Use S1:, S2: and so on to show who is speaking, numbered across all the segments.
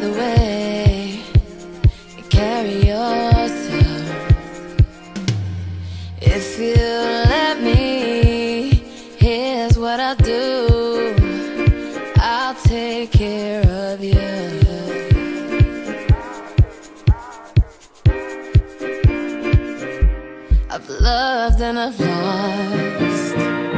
S1: the way you carry yourself. If you let me, here's what I'll do. I'll take care of you. I've loved and I've lost.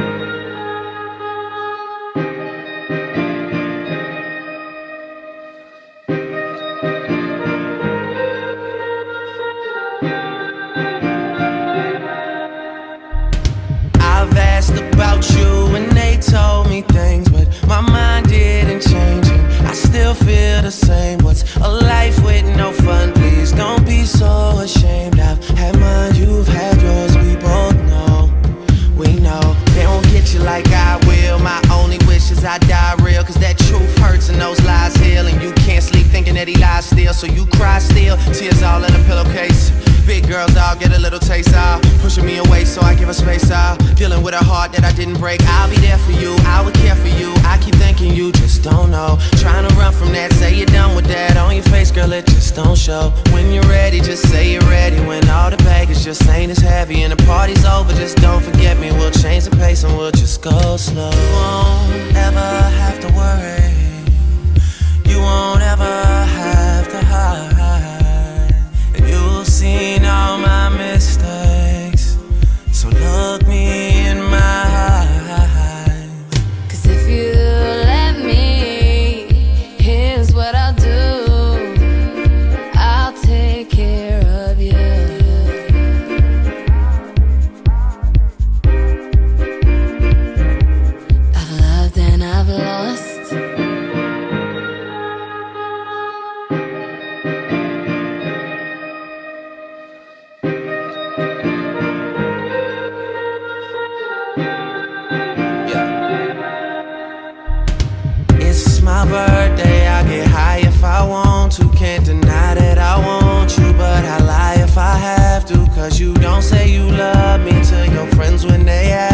S2: I've asked about you and they told me things, but my mind didn't change and I still feel the same. What's a life with no fun? Please don't be so ashamed. I've had mine, you've had yours, we both know. We know they won't get you like I will. My only wish is I die real, cause that truth hurts and those lies heal. And you can't sleep thinking that he lies still, so you cry still, tears all in a pillowcase. Big girls, I'll get a little taste, pushing me away so I give her space, dealing with a heart that I didn't break. I'll be there for you, I would care for you. I keep thinking you just don't know. Trying to run from that, say you're done with that. On your face, girl, it just don't show. When you're ready, just say you're ready. When all the baggage just ain't as heavy and the party's over, just don't forget me. We'll change the pace and we'll just go slow. You won't ever have to worry. You won't ever have to hide. You've seen all my mistakes, so look me in my eyes.
S1: Cause if you let me, here's what I'll do. I'll take care of you. I've loved and I've lost.
S2: It's my birthday, I get high if I want to. Can't deny that I want you, but I lie if I have to. Cause you don't say you love me to your friends when they ask.